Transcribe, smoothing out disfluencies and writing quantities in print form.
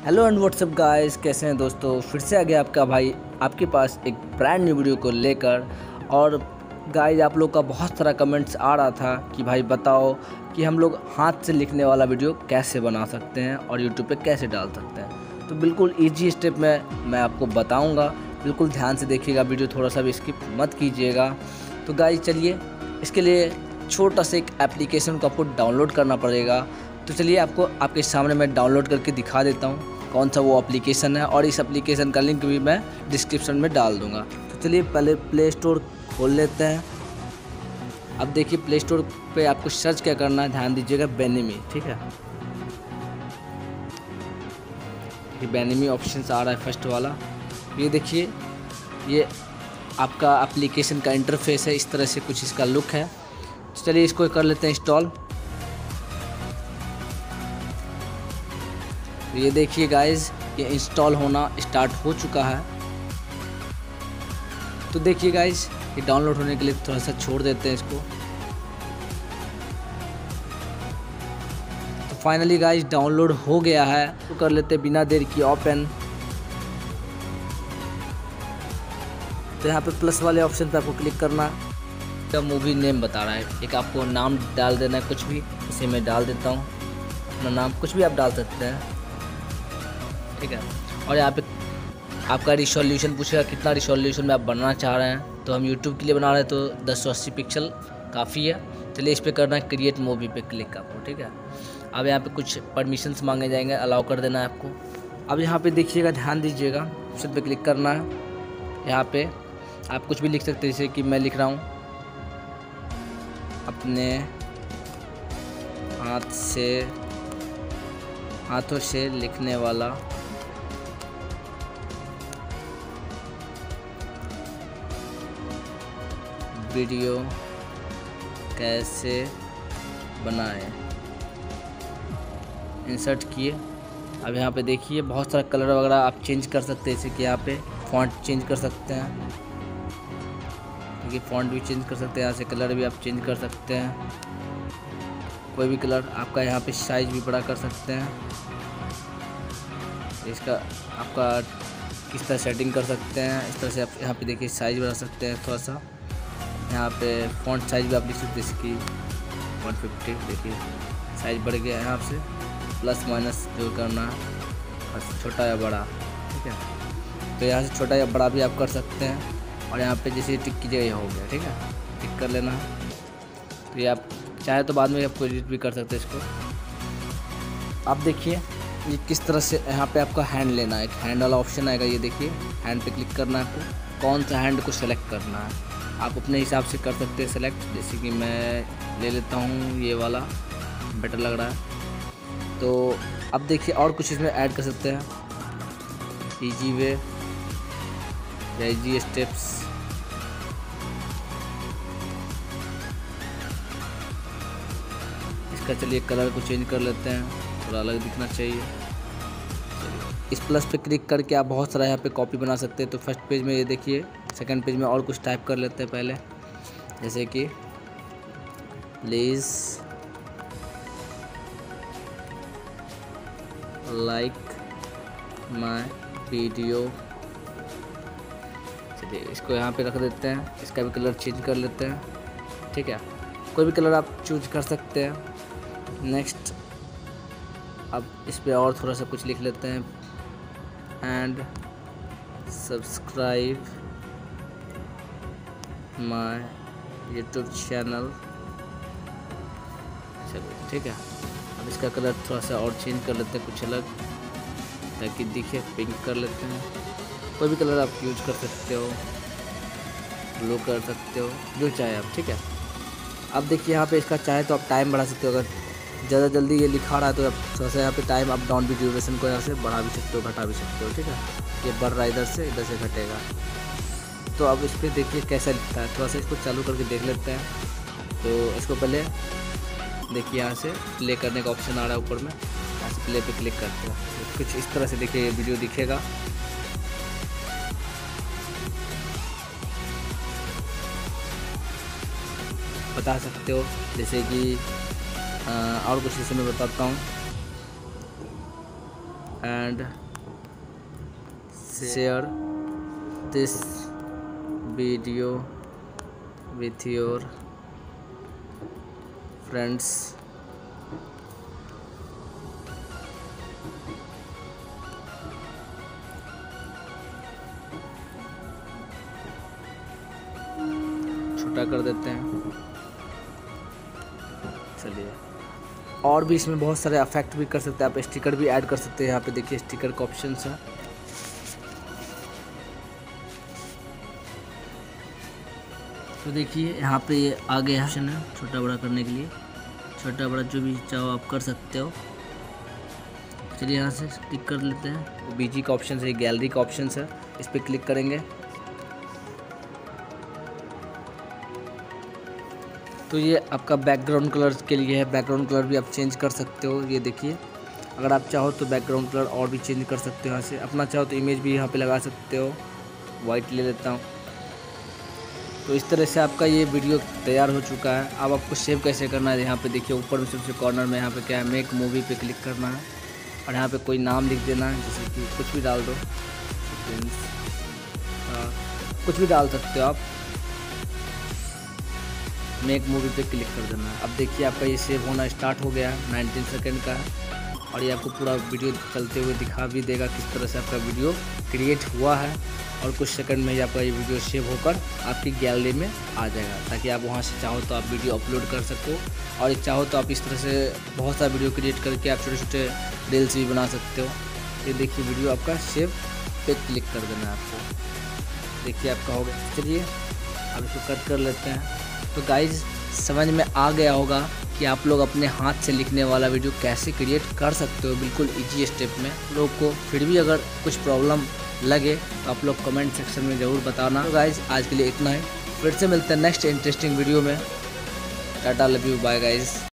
Hello and WhatsApp guys, कैसे हैं दोस्तों। फिर से आ गया आपका भाई आपके पास एक ब्रांड न्यू वीडियो को लेकर। और गाइस, आप लोग का बहुत सारा कमेंट्स आ रहा था कि भाई बताओ कि हम लोग हाथ से लिखने वाला वीडियो कैसे बना सकते हैं और यूट्यूब पे कैसे डाल सकते हैं। तो बिल्कुल इजी स्टेप में मैं आपको बताऊंगा, बिल्कुल ध्यान से देखिएगा वीडियो, थोड़ा सा भी स्किप मत कीजिएगा। तो गाइस चलिए, इसके लिए छोटा सा एक एप्लीकेशन को आपको डाउनलोड करना पड़ेगा। तो चलिए आपको आपके सामने मैं डाउनलोड करके दिखा देता हूँ कौन सा वो एप्लीकेशन है, और इस एप्लीकेशन का लिंक भी मैं डिस्क्रिप्शन में डाल दूँगा। तो चलिए पहले प्ले स्टोर खोल लेते हैं। अब देखिए प्ले स्टोर पे आपको सर्च क्या करना है, ध्यान दीजिएगा, बेनिमी। ठीक है, ये बेनिमी ऑप्शन आ रहा है फर्स्ट वाला। ये देखिए, ये आपका एप्लीकेशन का इंटरफेस है, इस तरह से कुछ इसका लुक है। तो चलिए इसको कर लेते हैं इंस्टॉल। ये देखिए गाइज, ये इंस्टॉल होना स्टार्ट हो चुका है। तो देखिए गाइज, ये डाउनलोड होने के लिए थोड़ा सा छोड़ देते हैं इसको। तो फाइनली गाइज डाउनलोड हो गया है। तो कर लेते हैं बिना देर की ओपन। तो यहाँ पे प्लस वाले ऑप्शन पे आपको क्लिक करना है। मूवी नेम बता रहा है, एक आपको नाम डाल देना है, कुछ भी। इसे मैं डाल देता हूँ अपना नाम, कुछ भी आप डाल सकते हैं। ठीक है, और यहाँ पे आपका रिसोल्यूशन पूछेगा, कितना रिसोल्यूशन में आप बनाना चाह रहे हैं। तो हम YouTube के लिए बना रहे हैं, तो 1080 पिक्सल काफ़ी है। चलिए इस पर करना है क्रिएट मूवी पे क्लिक आपको। ठीक है, अब यहाँ पे कुछ परमिशंस मांगे जाएंगे, अलाउ कर देना है आपको। अब यहाँ पे देखिएगा, ध्यान दीजिएगा, ऑप्शन पे क्लिक करना है। यहाँ पे आप कुछ भी लिख सकते हैं, जैसे कि मैं लिख रहा हूँ अपने हाथों से लिखने वाला वीडियो कैसे बनाएं। इंसर्ट किए। अब यहाँ पे देखिए बहुत सारा कलर वगैरह आप चेंज कर सकते हैं, जैसे कि यहाँ पे फ़ॉन्ट चेंज कर सकते हैं। देखिए फ़ॉन्ट भी चेंज कर सकते हैं, यहाँ से कलर भी आप चेंज कर सकते हैं, कोई भी कलर आपका। यहाँ पे साइज भी बड़ा कर सकते हैं, इसका आपका किस तरह सेटिंग कर सकते हैं। इस तरह से आप यहाँ पे देखिए साइज बढ़ा सकते हैं थोड़ा सा। यहाँ पे फ़ॉन्ट साइज भी आप लिख सकते हैं, इसकी 150। देखिए साइज बढ़ गया है, यहाँ से प्लस माइनस जो करना है, छोटा या बड़ा। ठीक है, तो यहाँ से छोटा या बड़ा भी आप कर सकते हैं। और यहाँ पे जैसे टिक कीजिएगा, ये हो गया। ठीक है, टिक कर लेना है। तो ये आप चाहे तो बाद में आप एडिट भी कर सकते हैं इसको। आप देखिए ये किस तरह से यहाँ पे आपका हैंड लेना है, एक हैंड वाला ऑप्शन आएगा। ये देखिए हैंड पे क्लिक करना है आपको, कौन सा हैंड को सेलेक्ट करना है आप अपने हिसाब से कर सकते हैं सेलेक्ट। जैसे कि मैं ले लेता हूँ ये वाला, बेटर लग रहा है। तो अब देखिए और कुछ इसमें ऐड कर सकते हैं, इजी वे या इजी स्टेप्स। इसका चलिए कलर को चेंज कर लेते हैं, थोड़ा अलग दिखना चाहिए। इस प्लस पे क्लिक करके आप बहुत सारा यहाँ पे कॉपी बना सकते हैं। तो फर्स्ट पेज में ये देखिए, सेकंड पेज में और कुछ टाइप कर लेते हैं पहले, जैसे कि प्लीज़ लाइक माय वीडियो। चलिए इसको यहाँ पे रख देते हैं, इसका भी कलर चेंज कर लेते हैं। ठीक है, कोई भी कलर आप चूज कर सकते हैं। नेक्स्ट, अब इस पे और थोड़ा सा कुछ लिख लेते हैं, and subscribe my YouTube channel. चलिए ठीक है, अब इसका कलर थोड़ा सा और चेंज कर लेते हैं, कुछ अलग, ताकि दिखे। पिंक कर लेते हैं, कोई भी कलर आप यूज कर सकते हो, ब्लू कर सकते हो, जो चाहे आप। ठीक है, अब देखिए यहाँ पे इसका चाहे तो आप टाइम बढ़ा सकते हो। अगर ज़्यादा जल्दी ये लिखा रहा है तो आप थोड़ा सा यहाँ पे टाइम अप डाउन भी, ड्यूरेशन को यहाँ से बढ़ा भी सकते हो, घटा भी सकते हो। ठीक है, ये बढ़ रहा है इधर से घटेगा। तो अब इस पर देखिए कैसा लिखता है, थोड़ा सा इसको चालू करके देख लेते हैं। तो इसको पहले देखिए, यहाँ से प्ले करने का ऑप्शन आ रहा है ऊपर में, यहाँ से प्ले पे क्लिक करते हैं। तो कुछ इस तरह से देखिए ये वीडियो दिखेगा। बता सकते हो, जैसे कि और कुछ इसे मैं बताता हूँ। and share this video with your friends. छोटा कर देते हैं। चलिए, और भी इसमें बहुत सारे इफेक्ट भी कर सकते हैं आप, स्टिकर भी ऐड कर सकते हैं। यहाँ पे देखिए स्टिकर का ऑप्शन है। तो देखिए यहाँ पे ये आगे ऑप्शन है छोटा बड़ा करने के लिए, छोटा बड़ा जो भी चाहो आप कर सकते हो। चलिए यहाँ से टिक कर लेते हैं। बीजी का ऑप्शन है, गैलरी का ऑप्शन है, इस पर क्लिक करेंगे तो ये आपका बैकग्राउंड कलर के लिए है। बैकग्राउंड कलर भी आप चेंज कर सकते हो। ये देखिए, अगर आप चाहो तो बैकग्राउंड कलर और भी चेंज कर सकते हो यहाँ से। अपना चाहो तो इमेज भी यहाँ पे लगा सकते हो। वाइट ले लेता हूँ। तो इस तरह से आपका ये वीडियो तैयार हो चुका है। अब आपको सेव कैसे करना है, यहाँ पे देखिए ऊपर में सबसे कॉर्नर में यहाँ पे क्या है, मेक मूवी पे क्लिक करना है और यहाँ पे कोई नाम लिख देना है, जैसे कि कुछ भी डाल दो, कुछ भी डाल सकते हो आप। मेक मूवी पे क्लिक कर देना है। अब देखिए आपका ये सेव होना स्टार्ट हो गया है। 19 सेकेंड का है और ये आपको पूरा वीडियो चलते हुए दिखा भी देगा किस तरह से आपका वीडियो क्रिएट हुआ है। और कुछ सेकंड में ही आपका ये वीडियो सेव होकर आपकी गैलरी में आ जाएगा, ताकि आप वहाँ से चाहो तो आप वीडियो अपलोड कर सको। और चाहो तो आप इस तरह से बहुत सारा वीडियो क्रिएट करके आप छोटे छोटे रील्स भी बना सकते हो। ये देखिए वीडियो आपका सेव पे क्लिक कर देना है आपको। देखिए आपका हो गया। चलिए अब इसको कट कर लेते हैं। तो गाइज समझ में आ गया होगा कि आप लोग अपने हाथ से लिखने वाला वीडियो कैसे क्रिएट कर सकते हो, बिल्कुल इजी स्टेप में लोग को। फिर भी अगर कुछ प्रॉब्लम लगे तो आप लोग कमेंट सेक्शन में ज़रूर बताना। तो गाइज आज के लिए इतना ही, फिर से मिलते हैं नेक्स्ट इंटरेस्टिंग वीडियो में। Tata, love you, bye guys.